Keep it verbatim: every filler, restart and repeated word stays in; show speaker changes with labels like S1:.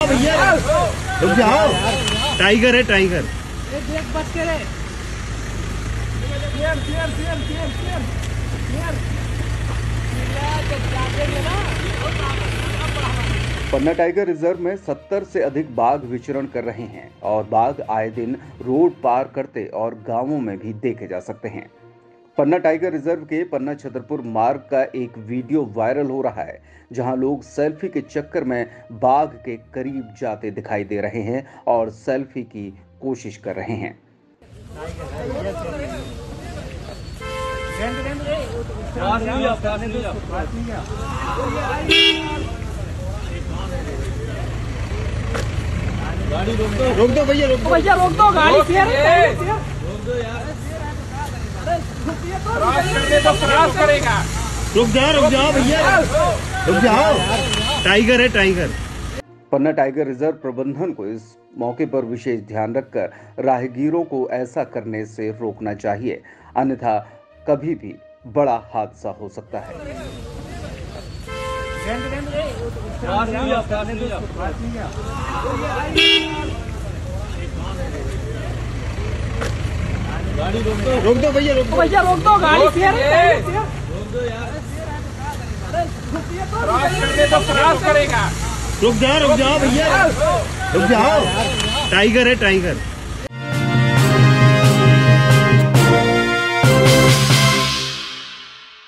S1: भैया, रुक जाओ। टाइगर है टाइगर।
S2: देख बच के रे। Clear clear clear clear clear clear.
S3: Panna tiger reserve में सत्तर से अधिक बाघ विचरण कर रहे हैं और बाघ आए दिन रोड पार करते और गांवों में भी देखे जा सकते हैं। पन्ना टाइगर रिजर्व के पन्ना छतरपुर मार्ग का एक वीडियो वायरल हो रहा है, जहां लोग सेल्फी के चक्कर में बाघ के करीब जाते दिखाई दे रहे हैं और सेल्फी की कोशिश कर रहे हैं।
S1: गाड़ी रोक दो, रोक दो भैया, रोक दो
S2: भैया, रोक दो गाड़ी। शेयर
S1: रोक दो यार, तो क्रॉस करेगा। रुक जाओ रुक जाओ भैया, रुक जाओ। टाइगर है टाइगर।
S3: पन्ना टाइगर रिजर्व प्रबंधन को इस मौके पर विशेष ध्यान रखकर राहगीरों को ऐसा करने से रोकना चाहिए, अन्यथा कभी भी बड़ा हादसा हो सकता है।
S1: गाड़ी रोक दो, रोक दो भैया, रोक दो
S2: भैया, रोक दो गाड़ी। शेयर
S1: रोक दो यार, तो क्रॉस करेगा। रुक जाओ रुक जाओ भैया, रुक जाओ। टाइगर है टाइगर।